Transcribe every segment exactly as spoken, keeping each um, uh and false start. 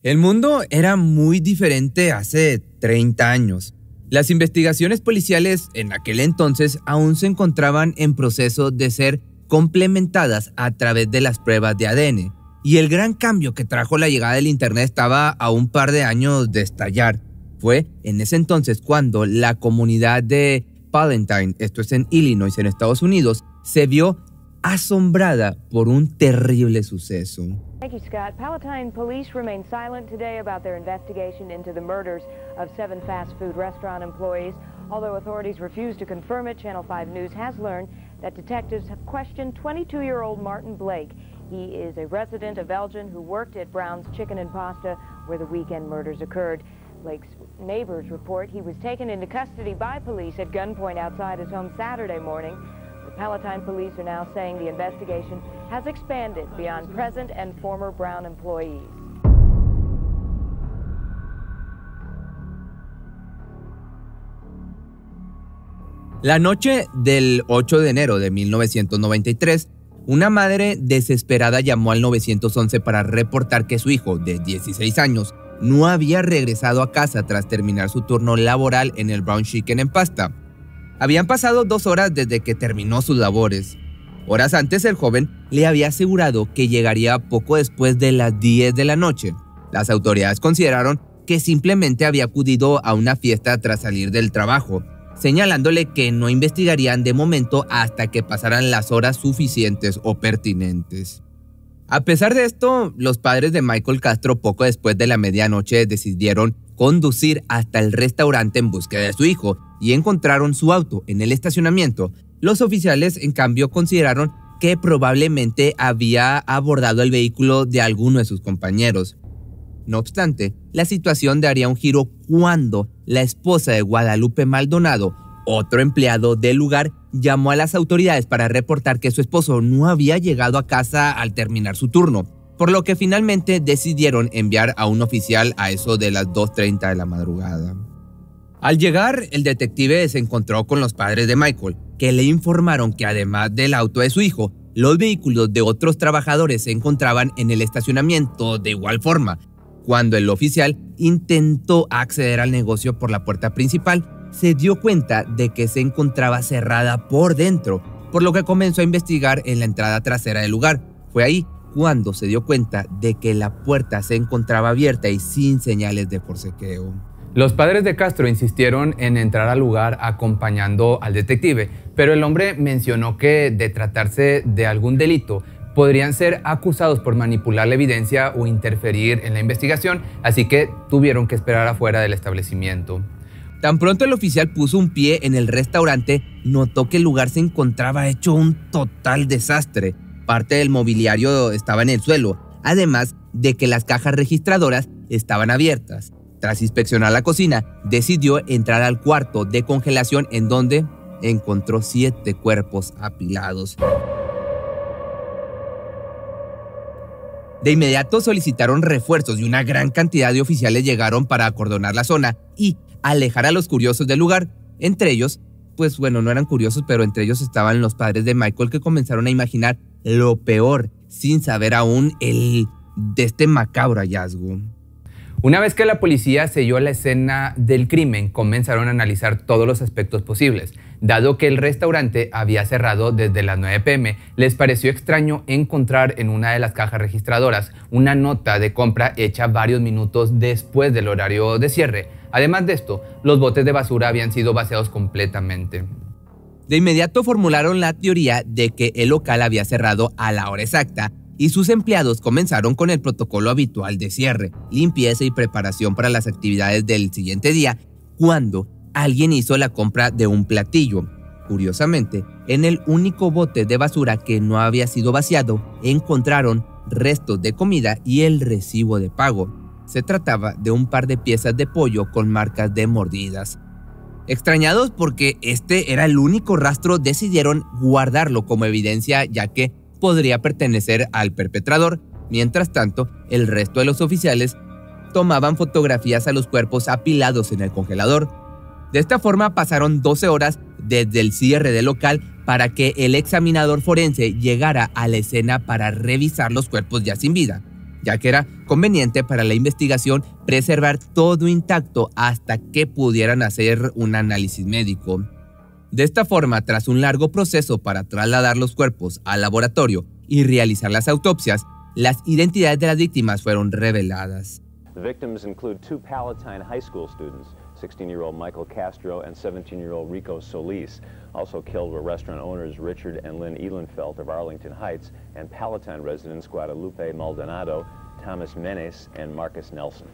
El mundo era muy diferente hace treinta años. Las investigaciones policiales en aquel entonces aún se encontraban en proceso de ser complementadas a través de las pruebas de A D N. Y el gran cambio que trajo la llegada del internet estaba a un par de años de estallar. Fue en ese entonces cuando la comunidad de Palatine, esto es en Illinois, en Estados Unidos, se vio asombrada por un terrible suceso. Thank you, Scott. Palatine police remain silent today about their investigation into the murders of seven fast food restaurant employees. Although authorities refuse to confirm it, Channel five News has learned that detectives have questioned twenty-two-year-old Martin Blake. He is a resident of Elgin who worked at Brown's Chicken and Pasta, where the weekend murders occurred. Blake's neighbors report he was taken into custody by police at gunpoint outside his home Saturday morning. The Palatine police are now saying the investigation has expanded beyond present and former Brown employees. La noche del ocho de enero de mil novecientos noventa y tres, una madre desesperada llamó al nueve once para reportar que su hijo, de dieciséis años, no había regresado a casa tras terminar su turno laboral en el Brown Chicken and Pasta. Habían pasado dos horas desde que terminó sus labores. Horas antes, el joven le había asegurado que llegaría poco después de las diez de la noche. Las autoridades consideraron que simplemente había acudido a una fiesta tras salir del trabajo, señalándole que no investigarían de momento hasta que pasaran las horas suficientes o pertinentes. A pesar de esto, los padres de Michael Castro poco después de la medianoche decidieron conducir hasta el restaurante en búsqueda de su hijo y encontraron su auto en el estacionamiento. Los oficiales, en cambio, consideraron que probablemente había abordado el vehículo de alguno de sus compañeros. No obstante, la situación daría un giro cuando la esposa de Guadalupe Maldonado, otro empleado del lugar, llamó a las autoridades para reportar que su esposo no había llegado a casa al terminar su turno, por lo que finalmente decidieron enviar a un oficial a eso de las dos treinta de la madrugada. Al llegar, el detective se encontró con los padres de Michael, que le informaron que además del auto de su hijo, los vehículos de otros trabajadores se encontraban en el estacionamiento de igual forma. Cuando el oficial intentó acceder al negocio por la puerta principal, se dio cuenta de que se encontraba cerrada por dentro, por lo que comenzó a investigar en la entrada trasera del lugar. Fue ahí cuando se dio cuenta de que la puerta se encontraba abierta y sin señales de forcejeo. Los padres de Castro insistieron en entrar al lugar acompañando al detective, pero el hombre mencionó que de tratarse de algún delito, podrían ser acusados por manipular la evidencia o interferir en la investigación, así que tuvieron que esperar afuera del establecimiento. Tan pronto el oficial puso un pie en el restaurante, notó que el lugar se encontraba hecho un total desastre. Parte del mobiliario estaba en el suelo, además de que las cajas registradoras estaban abiertas. Tras inspeccionar la cocina, decidió entrar al cuarto de congelación en donde encontró siete cuerpos apilados. De inmediato solicitaron refuerzos y una gran cantidad de oficiales llegaron para acordonar la zona y alejar a los curiosos del lugar. Entre ellos, pues bueno, no eran curiosos, pero entre ellos estaban los padres de Michael, que comenzaron a imaginar lo peor sin saber aún el de este macabro hallazgo. Una vez que la policía selló la escena del crimen, comenzaron a analizar todos los aspectos posibles. Dado que el restaurante había cerrado desde las nueve pe eme, les pareció extraño encontrar en una de las cajas registradoras una nota de compra hecha varios minutos después del horario de cierre. Además de esto, los botes de basura habían sido vaciados completamente. De inmediato formularon la teoría de que el local había cerrado a la hora exacta y sus empleados comenzaron con el protocolo habitual de cierre, limpieza y preparación para las actividades del siguiente día, cuando alguien hizo la compra de un platillo. Curiosamente, en el único bote de basura que no había sido vaciado, encontraron restos de comida y el recibo de pago. Se trataba de un par de piezas de pollo con marcas de mordidas. Extrañados porque este era el único rastro, decidieron guardarlo como evidencia, ya que podría pertenecer al perpetrador. Mientras tanto, el resto de los oficiales tomaban fotografías a los cuerpos apilados en el congelador. De esta forma pasaron doce horas desde el cierre del local para que el examinador forense llegara a la escena para revisar los cuerpos ya sin vida. ya que era conveniente para la investigación preservar todo intacto hasta que pudieran hacer un análisis médico. De esta forma, tras un largo proceso para trasladar los cuerpos al laboratorio y realizar las autopsias, las identidades de las víctimas fueron reveladas. The victims include two Palatine High School students, sixteen-year-old Michael Castro and seventeen-year-old Rico Solis. Also killed were restaurant owners Richard and Lynn Ehlenfeld of Arlington Heights and Palatine residents Guadalupe Maldonado, Thomas Menes, and Marcus Nelson.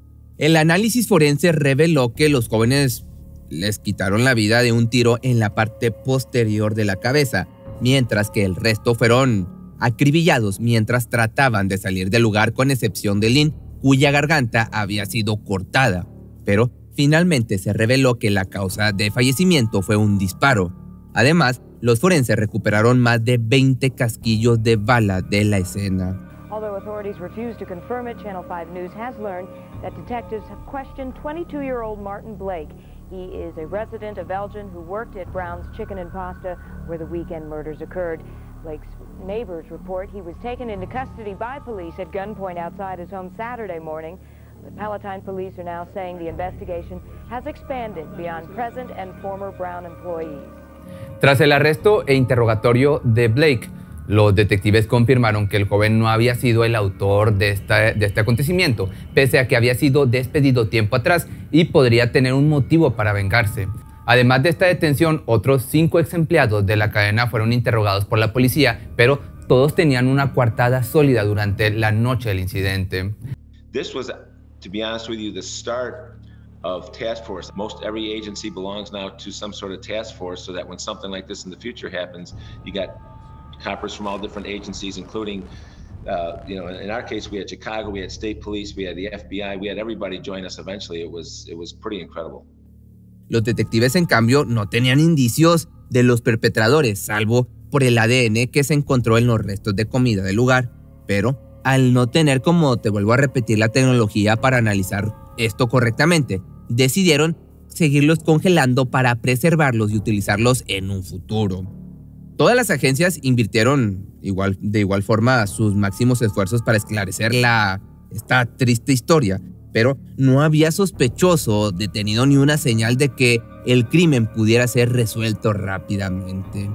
El análisis forense reveló que los jóvenes les quitaron la vida de un tiro en la parte posterior de la cabeza, mientras que el resto fueron acribillados mientras trataban de salir del lugar, con excepción de Lynn, cuya garganta había sido cortada. Pero finalmente se reveló que la causa de fallecimiento fue un disparo. Además, los forenses recuperaron más de veinte casquillos de bala de la escena. Although authorities refuse to confirm it, Channel five News has learned that detectives have questioned twenty-two-year-old Martin Blake. He is a resident of Elgin who worked at Brown's Chicken and Pasta, where the weekend murders occurred. Blake's neighbors report he was taken into custody by police at gunpoint outside his home Saturday morning. The Palatine police are now saying the investigation has expanded beyond present and former Brown employees. Tras el arresto e interrogatorio de Blake, los detectives confirmaron que el joven no había sido el autor de, esta, de este acontecimiento, pese a que había sido despedido tiempo atrás y podría tener un motivo para vengarse. Además de esta detención, otros cinco ex empleados de la cadena fueron interrogados por la policía, pero todos tenían una coartada sólida durante la noche del incidente. This was, to be honest with you, the start of task force. Most every agency belongs now to some sort of task force, so that when something like this in the future happens, you got coppers from all different agencies, including, uh, you know, in our case, we had Chicago, we had state police, we had the F B I, we had everybody join us eventually. It was, it was pretty incredible. Los detectives, en cambio, no tenían indicios de los perpetradores, salvo por el A D N que se encontró en los restos de comida del lugar. Pero, al no tener, como te vuelvo a repetir, la tecnología para analizar esto correctamente, decidieron seguirlos congelando para preservarlos y utilizarlos en un futuro. Todas las agencias invirtieron igual, de igual forma sus máximos esfuerzos para esclarecer la, esta triste historia, pero no había sospechoso detenido ni una señal de que el crimen pudiera ser resuelto rápidamente.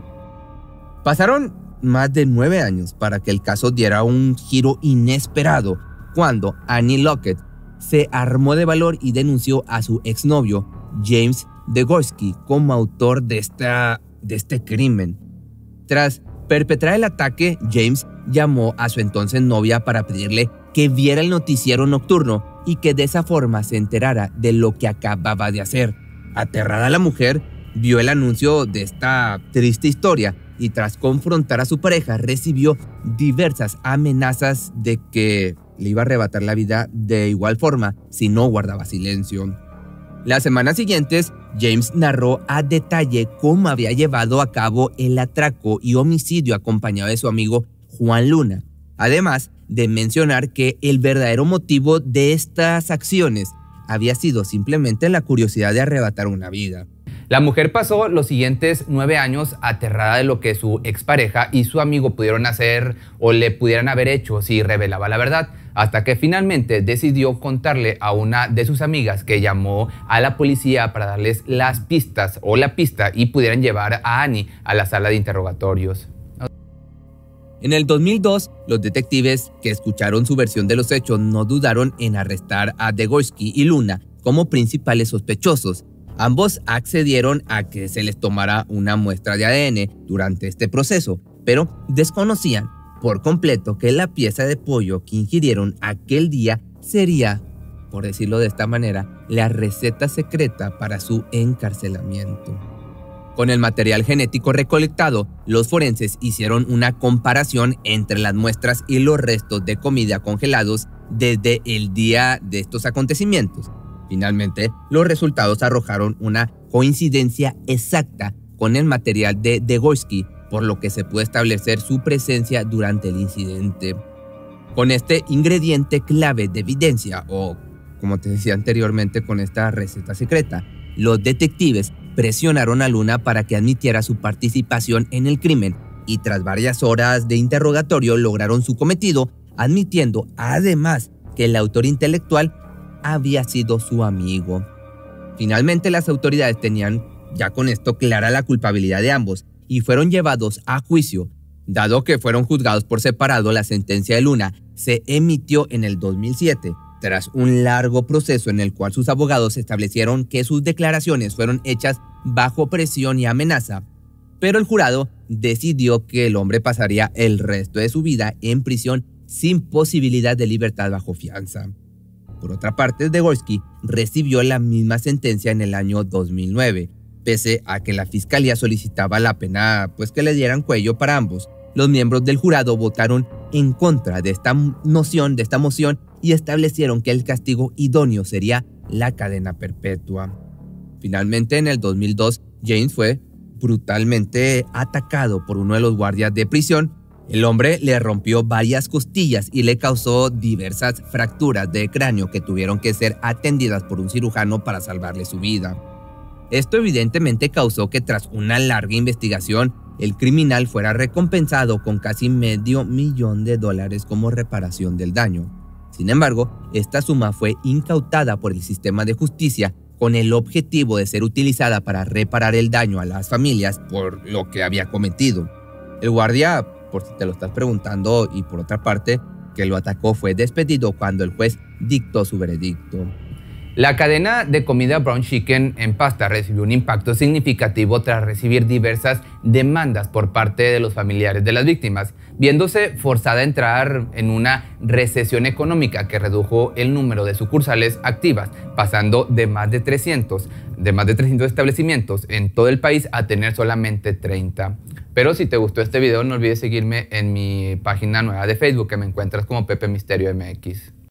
Pasaron más de nueve años para que el caso diera un giro inesperado, cuando Annie Lockett se armó de valor y denunció a su exnovio James Degorski como autor de, esta, de este crimen. Tras perpetrar el ataque, James llamó a su entonces novia para pedirle que viera el noticiero nocturno y que de esa forma se enterara de lo que acababa de hacer. Aterrada, la mujer vio el anuncio de esta triste historia y, tras confrontar a su pareja, recibió diversas amenazas de que le iba a arrebatar la vida de igual forma si no guardaba silencio. Las semanas siguientes, James narró a detalle cómo había llevado a cabo el atraco y homicidio acompañado de su amigo Juan Luna, además de mencionar que el verdadero motivo de estas acciones había sido simplemente la curiosidad de arrebatar una vida. La mujer pasó los siguientes nueve años aterrada de lo que su expareja y su amigo pudieron hacer o le pudieran haber hecho si revelaba la verdad, hasta que finalmente decidió contarle a una de sus amigas, que llamó a la policía para darles las pistas o la pista y pudieran llevar a Annie a la sala de interrogatorios. En el dos mil dos, los detectives que escucharon su versión de los hechos no dudaron en arrestar a Degorski y Luna como principales sospechosos. Ambos accedieron a que se les tomara una muestra de A D N durante este proceso, pero desconocían por completo que la pieza de pollo que ingirieron aquel día sería, por decirlo de esta manera, la receta secreta para su encarcelamiento. Con el material genético recolectado, los forenses hicieron una comparación entre las muestras y los restos de comida congelados desde el día de estos acontecimientos. Finalmente, los resultados arrojaron una coincidencia exacta con el material de Degorski, por lo que se pudo establecer su presencia durante el incidente. Con este ingrediente clave de evidencia, o como te decía anteriormente, con esta receta secreta, los detectives presionaron a Luna para que admitiera su participación en el crimen y, tras varias horas de interrogatorio, lograron su cometido admitiendo además que el autor intelectual había sido su amigo. Finalmente, las autoridades tenían ya con esto clara la culpabilidad de ambos y fueron llevados a juicio. Dado que fueron juzgados por separado, la sentencia de Luna se emitió en el dos mil siete, tras un largo proceso en el cual sus abogados establecieron que sus declaraciones fueron hechas bajo presión y amenaza. Pero el jurado decidió que el hombre pasaría el resto de su vida en prisión sin posibilidad de libertad bajo fianza. Por otra parte, Degorski recibió la misma sentencia en el año dos mil nueve, pese a que la fiscalía solicitaba la pena pues que le dieran cuello para ambos. Los miembros del jurado votaron en contra de esta noción, de esta moción, y establecieron que el castigo idóneo sería la cadena perpetua. Finalmente, en el dos mil dos, James fue brutalmente atacado por uno de los guardias de prisión. El hombre le rompió varias costillas y le causó diversas fracturas de cráneo que tuvieron que ser atendidas por un cirujano para salvarle su vida. Esto evidentemente causó que tras una larga investigación, el criminal fuera recompensado con casi medio millón de dólares como reparación del daño. Sin embargo, esta suma fue incautada por el sistema de justicia con el objetivo de ser utilizada para reparar el daño a las familias por lo que había cometido. El guardia, por si te lo estás preguntando, y por otra parte, que lo atacó, fue despedido cuando el juez dictó su veredicto. La cadena de comida Brown Chicken en pasta recibió un impacto significativo tras recibir diversas demandas por parte de los familiares de las víctimas, viéndose forzada a entrar en una recesión económica que redujo el número de sucursales activas, pasando de más de trescientos, de más de trescientos establecimientos en todo el país a tener solamente treinta. Pero si te gustó este video, no olvides seguirme en mi página nueva de Facebook, que me encuentras como Pepe Misterio M X.